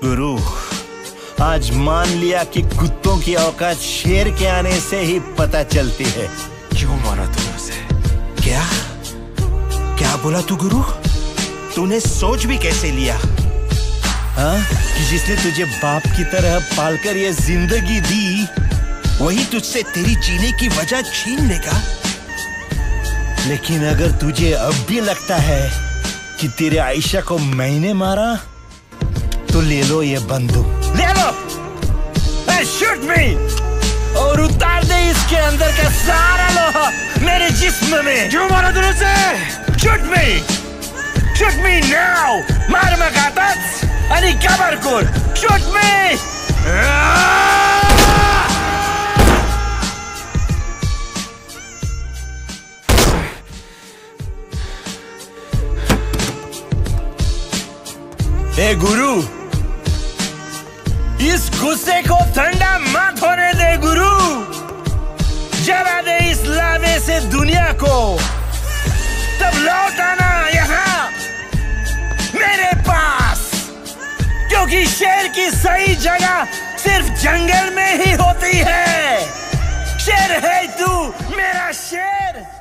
गुरु, आज मान लिया कि कुत्तों की औकात शेर के आने से ही पता चलती है। क्यों मारा तूने उसे? क्या क्या बोला तू गुरु? तूने सोच भी कैसे लिया हाँ कि जिसने तुझे बाप की तरह पालकर ये जिंदगी दी, वही तुझसे तेरी जीने की वजह छीन लेगा। लेकिन अगर तुझे अब भी लगता है कि तेरे आयशा को मैंने मारा, तो ले लो ये बंदूक, ले लो, शूट मी, और उतार दे इसके अंदर का सारा लोहा मेरे जिस्म में। क्यों मारा तूने उसे? Shoot me now! मार मगातात आणि काबर कर, shoot me! ए गुरु, इस गुस्से को ठंडा मत होने दे गुरु, जला दे इस लावे से दुनिया को, तब लौट आना यहाँ मेरे पास, क्योंकि शेर की सही जगह सिर्फ जंगल में ही होती है। शेर है तू मेरा शेर।